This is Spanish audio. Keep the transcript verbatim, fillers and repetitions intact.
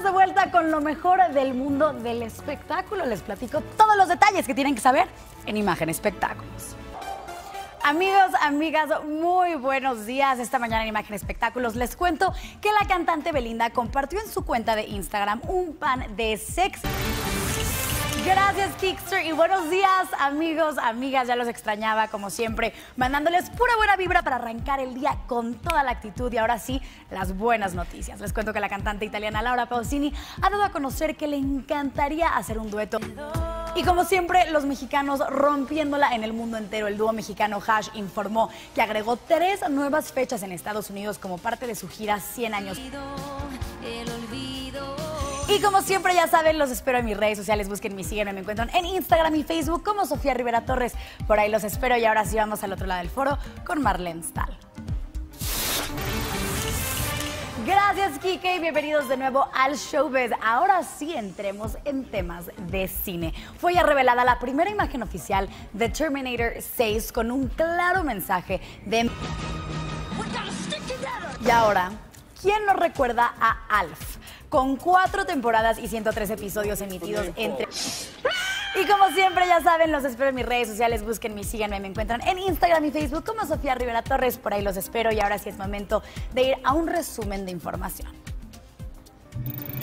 De vuelta con lo mejor del mundo del espectáculo. Les platico todos los detalles que tienen que saber en Imagen Espectáculos. Amigos, amigas, muy buenos días. Esta mañana en Imagen Espectáculos les cuento que la cantante Belinda compartió en su cuenta de Instagram un pan de sex. Gracias, Kickster, y buenos días, amigos, amigas. Ya los extrañaba, como siempre, mandándoles pura buena vibra para arrancar el día con toda la actitud. Y ahora sí, las buenas noticias. Les cuento que la cantante italiana Laura Pausini ha dado a conocer que le encantaría hacer un dueto. Y como siempre, los mexicanos rompiéndola en el mundo entero. El dúo mexicano Hash informó que agregó tres nuevas fechas en Estados Unidos como parte de su gira cien años. Y como siempre, ya saben, los espero en mis redes sociales. Búsquenme, síguenme, me encuentran en Instagram y Facebook como Sofía Rivera Torres. Por ahí los espero y ahora sí vamos al otro lado del foro con Marlene Stahl. Gracias, Kike, y bienvenidos de nuevo al Showbiz. Ahora sí entremos en temas de cine. Fue ya revelada la primera imagen oficial de Terminator seis con un claro mensaje de... Y ahora, ¿quién nos recuerda a Alf? Con cuatro temporadas y ciento tres episodios emitidos entre... Y como siempre, ya saben, los espero en mis redes sociales. Búsquenme, síganme, me encuentran en Instagram y Facebook como Sofía Rivera Torres. Por ahí los espero y ahora sí es momento de ir a un resumen de información.